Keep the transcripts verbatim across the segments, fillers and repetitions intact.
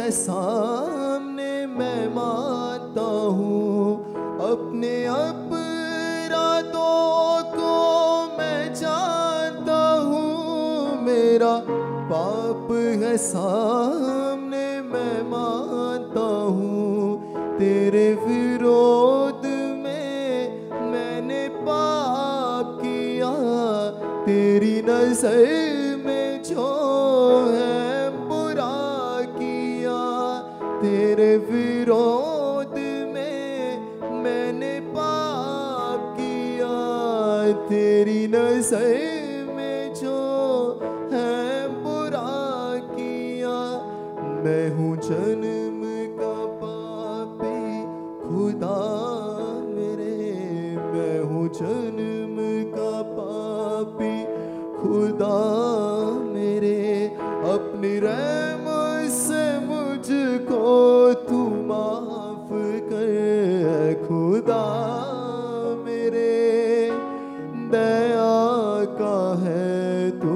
है सामने मैं मानता हूँ, अपने अपराधों को मैं जानता हूँ। मेरा पाप है सामने मैं मानता हूँ, तेरे विरोध में मैंने पाप किया। तेरी नजर में जो है बुरा किया, तेरे विरोध में मैंने पाप किया। तेरी नजर में जो है बुरा किया। मैं हूँ जन्म का पापी खुदा मेरे, मैं हूँ जन्म का पापी खुदा मेरे। अपनी रहम से मुझको तू माफ कर खुदा मेरे। दया का है तू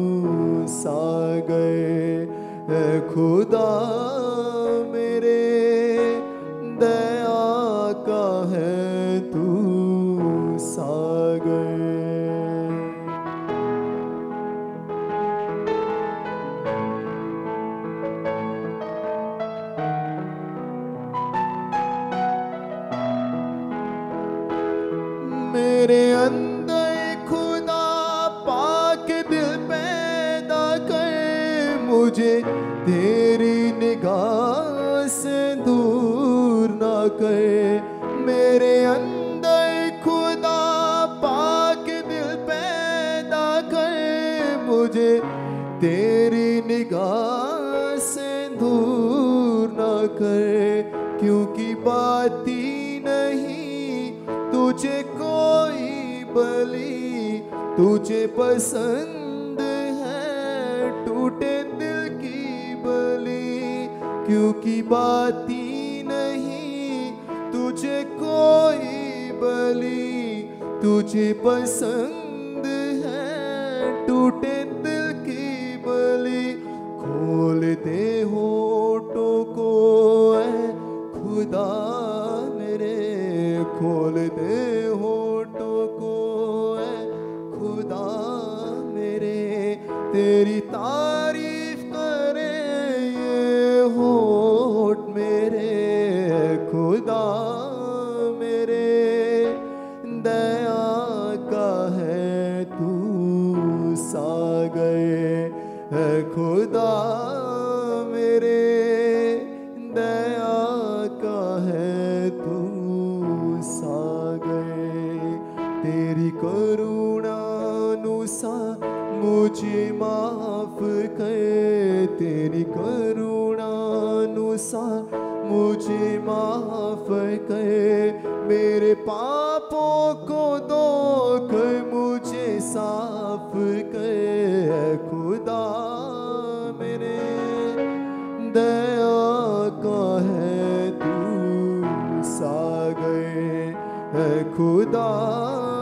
सागर खुदा मेरे, दया का है तू सागर। मेरे अंदर खुदा पाक दिल पैदा कर, मुझे तेरी निगाह से दूर ना कर। मेरे अंदर खुदा पाक दिल पैदा कर, मुझे तेरी निगाह से दूर ना कर। क्योंकि बाती नहीं तुझे कोई बलि, तुझे पसंद है टूटे दिल की बलि। क्योंकि बाती नहीं तुझे कोई बलि, तुझे पसंद है टूटे दिल की बलि। खोल दे होठों को ऐ खुदा मेरे, खोल दे होठों को ऐ खुदा मेरे। तेरी तारीफ करे ये होठ मेरे खुदा मेरे। दया का है तू सागर है खुदा मेरे, दया का है तू सागर। तेरी करुणानुसार मुझे माफ कर, तेरी करुणानुसार मुझे माफ कर। मेरे पापों को धोकर मुझे साफ कर खुदा मेरे। दया का है तू सागर खुदा